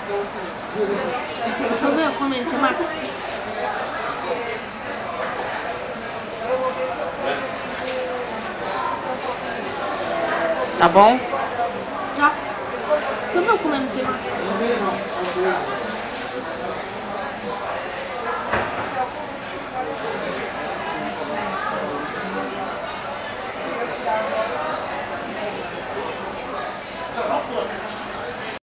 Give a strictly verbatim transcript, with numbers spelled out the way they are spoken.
Deixa eu ver, comente, Marcos. Tá bom? Já. Deixa eu ver o comendo, Marcos.